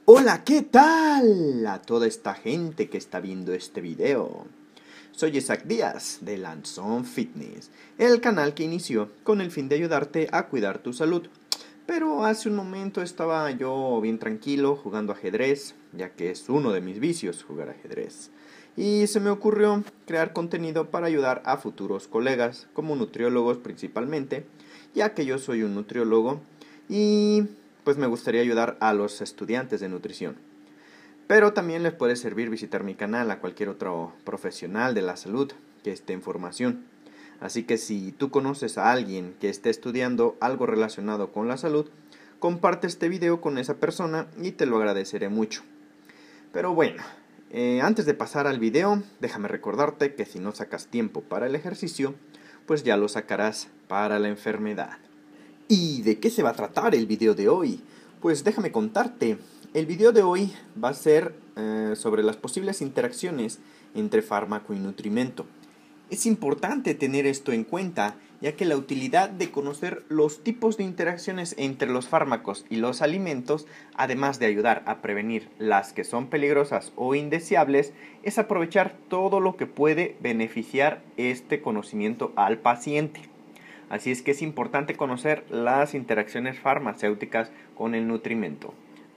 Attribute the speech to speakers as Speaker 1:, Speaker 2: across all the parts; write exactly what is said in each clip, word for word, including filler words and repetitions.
Speaker 1: Hola, ¿qué tal? A toda esta gente que está viendo este video. Soy Isaac Díaz de Lanzón Fitness, el canal que inició con el fin de ayudarte a cuidar tu salud. Pero hace un momento estaba yo bien tranquilo jugando ajedrez, ya que es uno de mis vicios jugar ajedrez. Y se me ocurrió crear contenido para ayudar a futuros colegas, como nutriólogos principalmente, ya que yo soy un nutriólogo y pues me gustaría ayudar a los estudiantes de nutrición. Pero también les puede servir visitar mi canal a cualquier otro profesional de la salud que esté en formación. Así que si tú conoces a alguien que esté estudiando algo relacionado con la salud, comparte este video con esa persona y te lo agradeceré mucho. Pero bueno, eh, antes de pasar al video, déjame recordarte que si no sacas tiempo para el ejercicio, pues ya lo sacarás para la enfermedad. ¿Y de qué se va a tratar el video de hoy? Pues déjame contarte. El video de hoy va a ser eh, sobre las posibles interacciones entre fármaco y nutrimento. Es importante tener esto en cuenta, ya que la utilidad de conocer los tipos de interacciones entre los fármacos y los alimentos, además de ayudar a prevenir las que son peligrosas o indeseables, es aprovechar todo lo que puede beneficiar este conocimiento al paciente. Así es que es importante conocer las interacciones farmacéuticas con el nutrimento.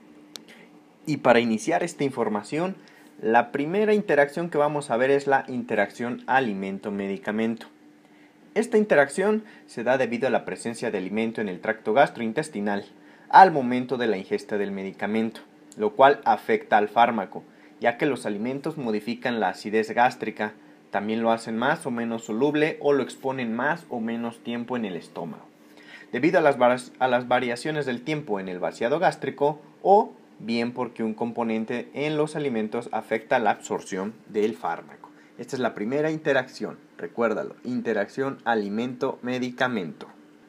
Speaker 1: Y para iniciar esta información, la primera interacción que vamos a ver es la interacción alimento-medicamento. Esta interacción se da debido a la presencia de alimento en el tracto gastrointestinal al momento de la ingesta del medicamento, lo cual afecta al fármaco, ya que los alimentos modifican la acidez gástrica, también lo hacen más o menos soluble o lo exponen más o menos tiempo en el estómago, debido a las, a las variaciones del tiempo en el vaciado gástrico o bien porque un componente en los alimentos afecta la absorción del fármaco. Esta es la primera interacción, recuérdalo, interacción alimento-medicamento.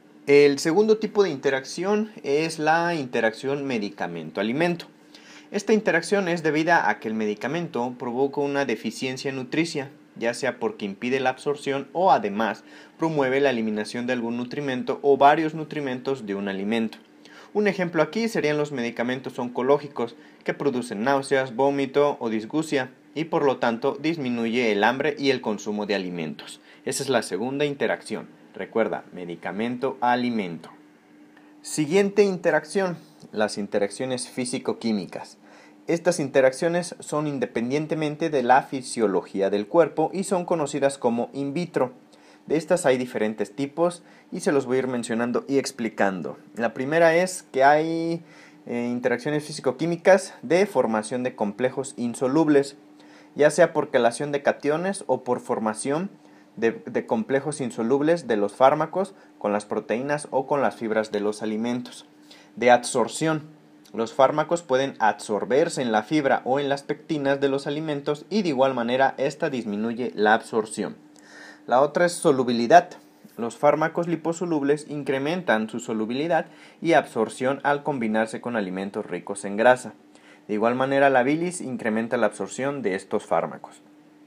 Speaker 1: El segundo tipo de interacción es la interacción medicamento-alimento. Esta interacción es debida a que el medicamento provoca una deficiencia nutricia, ya sea porque impide la absorción o además promueve la eliminación de algún nutrimento o varios nutrimentos de un alimento. Un ejemplo aquí serían los medicamentos oncológicos que producen náuseas, vómito o disgusia y por lo tanto disminuye el hambre y el consumo de alimentos. Esa es la segunda interacción. Recuerda, medicamento-alimento. Siguiente interacción, las interacciones físico-químicas. Estas interacciones son independientemente de la fisiología del cuerpo y son conocidas como in vitro. De estas hay diferentes tipos y se los voy a ir mencionando y explicando. La primera es que hay eh, interacciones físico-químicas de formación de complejos insolubles, ya sea por quelación de cationes o por formación de, de complejos insolubles de los fármacos con las proteínas o con las fibras de los alimentos. De adsorción. Los fármacos pueden absorberse en la fibra o en las pectinas de los alimentos y de igual manera esta disminuye la absorción. La otra es solubilidad. Los fármacos liposolubles incrementan su solubilidad y absorción al combinarse con alimentos ricos en grasa. De igual manera, la bilis incrementa la absorción de estos fármacos.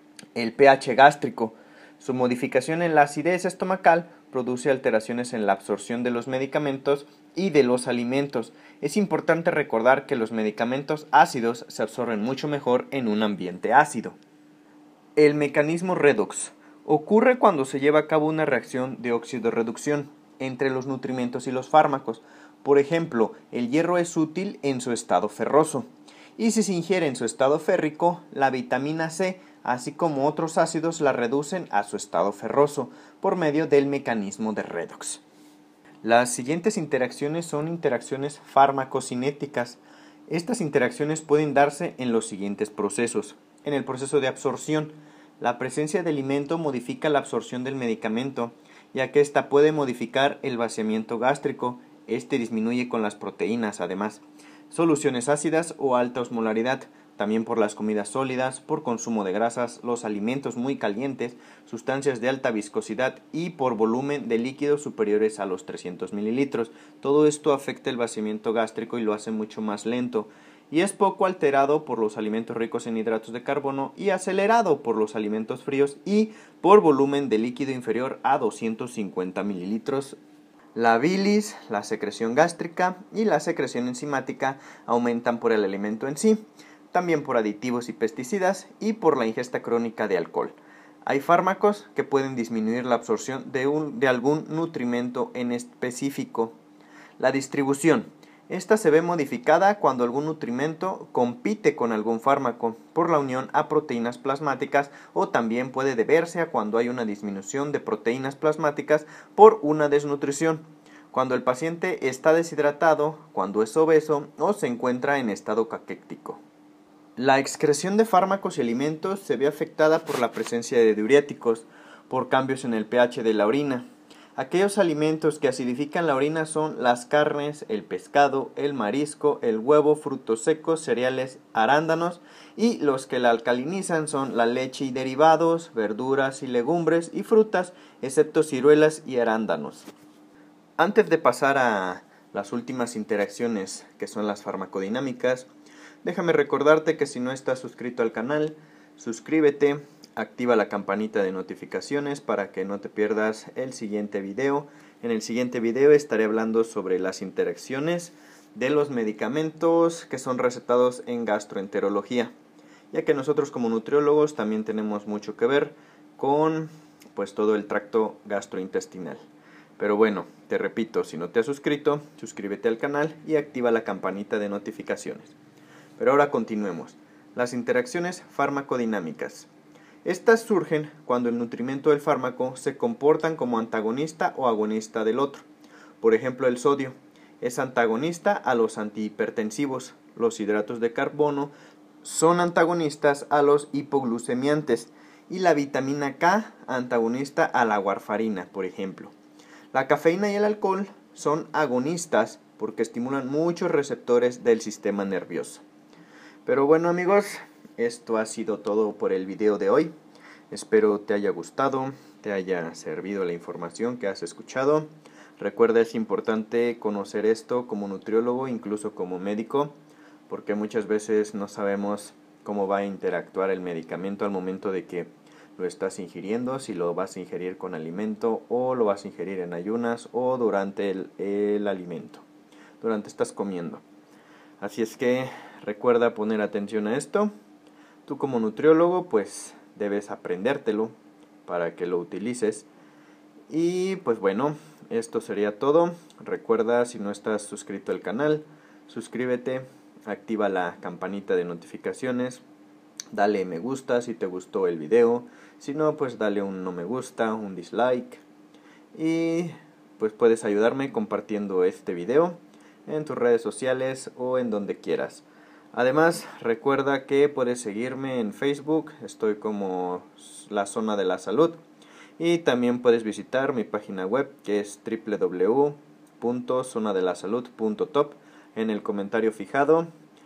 Speaker 1: El pH gástrico. Su modificación en la acidez estomacal produce alteraciones en la absorción de los medicamentos y de los alimentos. Es importante recordar que los medicamentos ácidos se absorben mucho mejor en un ambiente ácido. El mecanismo redox. Ocurre cuando se lleva a cabo una reacción de oxidorreducción entre los nutrimentos y los fármacos. Por ejemplo, el hierro es útil en su estado ferroso y si se ingiere en su estado férrico, la vitamina C, así como otros ácidos, la reducen a su estado ferroso por medio del mecanismo de redox. Las siguientes interacciones son interacciones farmacocinéticas. Estas interacciones pueden darse en los siguientes procesos. En el proceso de absorción, la presencia de alimento modifica la absorción del medicamento, ya que ésta puede modificar el vaciamiento gástrico. Este disminuye con las proteínas, además. Soluciones ácidas o alta osmolaridad, también por las comidas sólidas, por consumo de grasas, los alimentos muy calientes, sustancias de alta viscosidad y por volumen de líquidos superiores a los trescientos mililitros. Todo esto afecta el vaciamiento gástrico y lo hace mucho más lento. Y es poco alterado por los alimentos ricos en hidratos de carbono y acelerado por los alimentos fríos y por volumen de líquido inferior a doscientos cincuenta mililitros. La bilis, la secreción gástrica y la secreción enzimática aumentan por el alimento en sí, también por aditivos y pesticidas y por la ingesta crónica de alcohol. Hay fármacos que pueden disminuir la absorción de, un, de algún nutrimento en específico. La distribución. Esta se ve modificada cuando algún nutrimento compite con algún fármaco por la unión a proteínas plasmáticas, o también puede deberse a cuando hay una disminución de proteínas plasmáticas por una desnutrición, cuando el paciente está deshidratado, cuando es obeso o se encuentra en estado caquético. La excreción de fármacos y alimentos se ve afectada por la presencia de diuréticos, por cambios en el pH de la orina. Aquellos alimentos que acidifican la orina son las carnes, el pescado, el marisco, el huevo, frutos secos, cereales, arándanos, y los que la alcalinizan son la leche y derivados, verduras y legumbres y frutas, excepto ciruelas y arándanos. Antes de pasar a las últimas interacciones, que son las farmacodinámicas, déjame recordarte que si no estás suscrito al canal, suscríbete, activa la campanita de notificaciones para que no te pierdas el siguiente video. En el siguiente video estaré hablando sobre las interacciones de los medicamentos que son recetados en gastroenterología, ya que nosotros como nutriólogos también tenemos mucho que ver con pues todo el tracto gastrointestinal. Pero bueno, te repito, si no te has suscrito, suscríbete al canal y activa la campanita de notificaciones. Pero ahora continuemos. Las interacciones farmacodinámicas. Estas surgen cuando el nutrimento del fármaco se comportan como antagonista o agonista del otro. Por ejemplo, el sodio es antagonista a los antihipertensivos. Los hidratos de carbono son antagonistas a los hipoglucemiantes. Y la vitamina K antagonista a la warfarina, por ejemplo. La cafeína y el alcohol son agonistas porque estimulan muchos receptores del sistema nervioso. Pero bueno, amigos, esto ha sido todo por el video de hoy. Espero te haya gustado, te haya servido la información que has escuchado. Recuerda, es importante conocer esto como nutriólogo, incluso como médico, porque muchas veces no sabemos cómo va a interactuar el medicamento al momento de que lo estás ingiriendo, si lo vas a ingerir con alimento o lo vas a ingerir en ayunas o durante el, el alimento, durante estás comiendo. Así es que recuerda poner atención a esto. Tú como nutriólogo pues debes aprendértelo para que lo utilices. Y pues bueno, esto sería todo. Recuerda, si no estás suscrito al canal, suscríbete, activa la campanita de notificaciones, dale me gusta si te gustó el video, si no pues dale un no me gusta, un dislike, y pues puedes ayudarme compartiendo este video en tus redes sociales o en donde quieras. Además, recuerda que puedes seguirme en Facebook, estoy como La Zona de la Salud, y también puedes visitar mi página web, que es doble u doble u doble u punto zona de la salud punto top. En el comentario fijado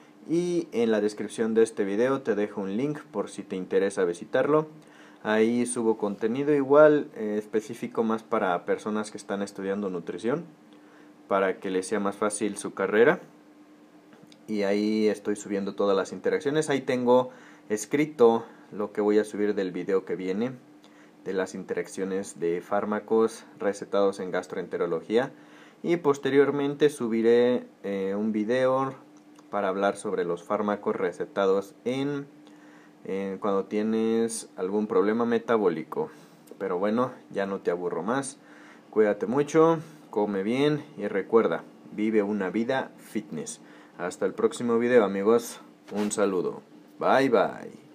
Speaker 1: y en la descripción de este video te dejo un link por si te interesa visitarlo. Ahí subo contenido igual eh, específico más para personas que están estudiando nutrición, para que les sea más fácil su carrera. Y ahí estoy subiendo todas las interacciones. Ahí tengo escrito lo que voy a subir del video que viene, de las interacciones de fármacos recetados en gastroenterología. Y posteriormente subiré eh, un video para hablar sobre los fármacos recetados en, en cuando tienes algún problema metabólico. Pero bueno, ya no te aburro más. Cuídate mucho, come bien y recuerda, vive una vida fitness. Hasta el próximo video, amigos. Un saludo. Bye bye.